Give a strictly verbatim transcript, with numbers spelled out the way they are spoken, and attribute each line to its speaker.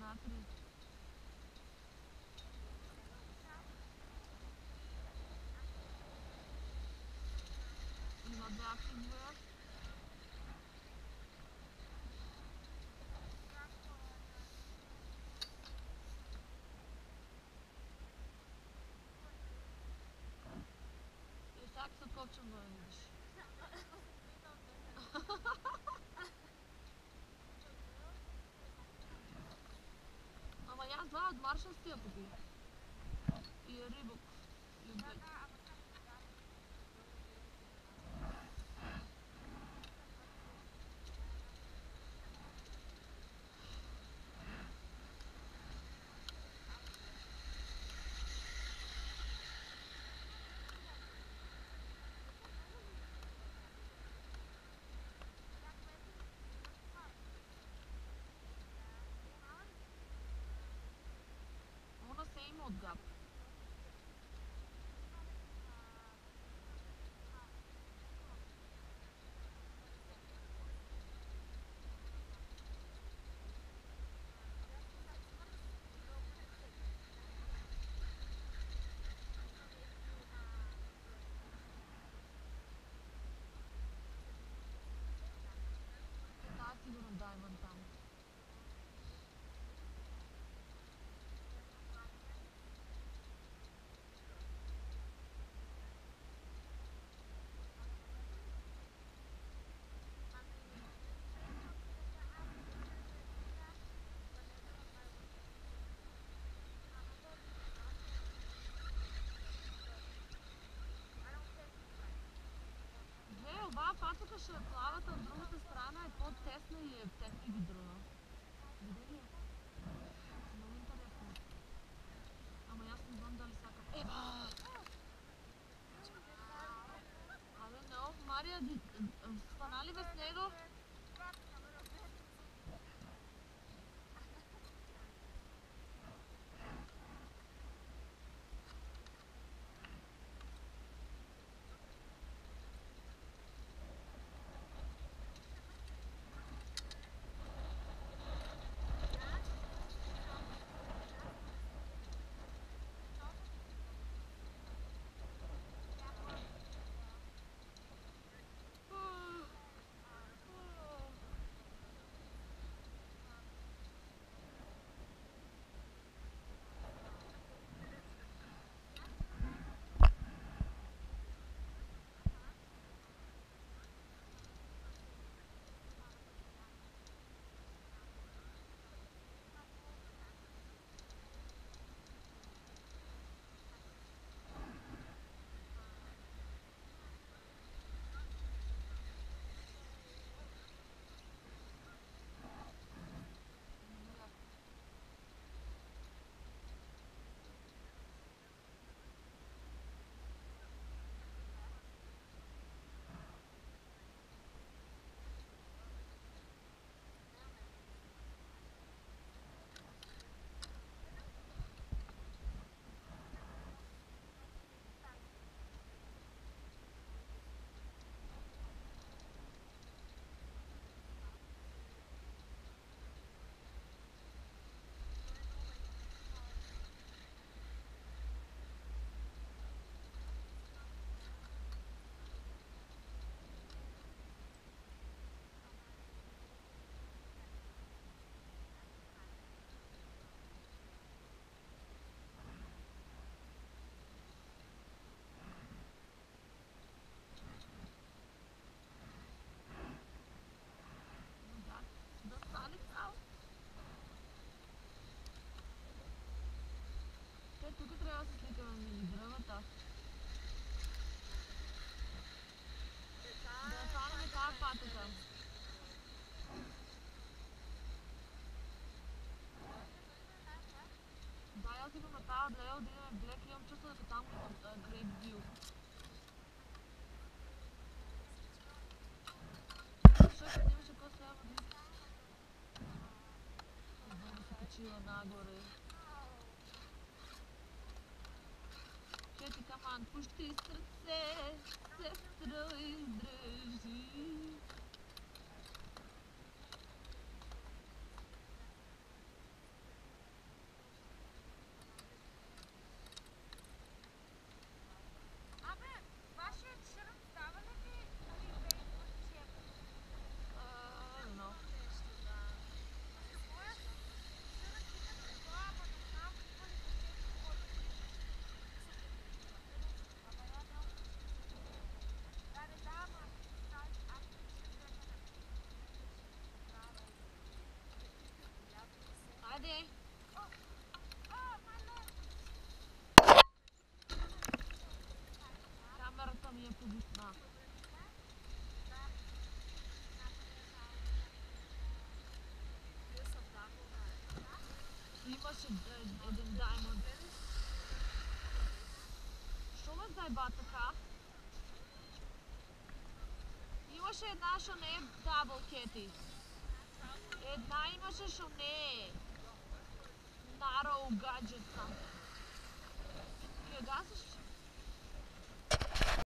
Speaker 1: Natri. Има два фигура. И сега се откочвам да я видиш. Ама аз два от маршалския купи. И рибок. И от двете. Ona se ima od gap. Да, сигурно да, имам там. Е, оба пацака ще плават от другата страна е по-тесна и е тесни гидрона. Видели ли? Много интересно. Ама аз не знам дали сака. Еба! I don't know. Мария, станали без него? Тук трябва да се сликаме между дръвата. Да я хванем тази патъка. Да, аз идвам на тази отлева, да идем в Блек и имам чувство дека там Great View. Защото имаше какво сега води. Да се качила нагоре. Кети, каман, пушти сърце, сестро издръжи. Ајде. Камерата ми е побитна. Имаше еден даймонд. Што ме зајба така? Имаше една што не е дабл кети. Една имаше што не е. Нароу гаджетка. Ја гасиш